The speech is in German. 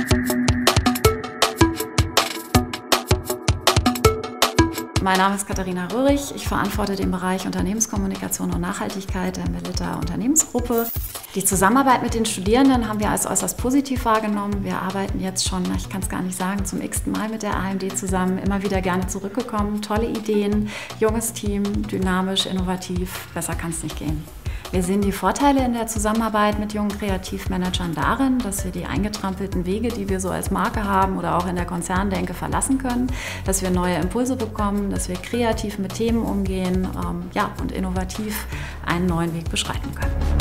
Mein Name ist Katharina Röhrig. Ich verantworte den Bereich Unternehmenskommunikation und Nachhaltigkeit der Melitta Unternehmensgruppe. Die Zusammenarbeit mit den Studierenden haben wir als äußerst positiv wahrgenommen. Wir arbeiten jetzt schon, ich kann es gar nicht sagen, zum x-ten Mal mit der AMD zusammen. Immer wieder gerne zurückgekommen. Tolle Ideen, junges Team, dynamisch, innovativ. Besser kann es nicht gehen. Wir sehen die Vorteile in der Zusammenarbeit mit jungen Kreativmanagern darin, dass wir die eingetrampelten Wege, die wir so als Marke haben oder auch in der Konzerndenke verlassen können, dass wir neue Impulse bekommen, dass wir kreativ mit Themen umgehen und innovativ einen neuen Weg beschreiten können.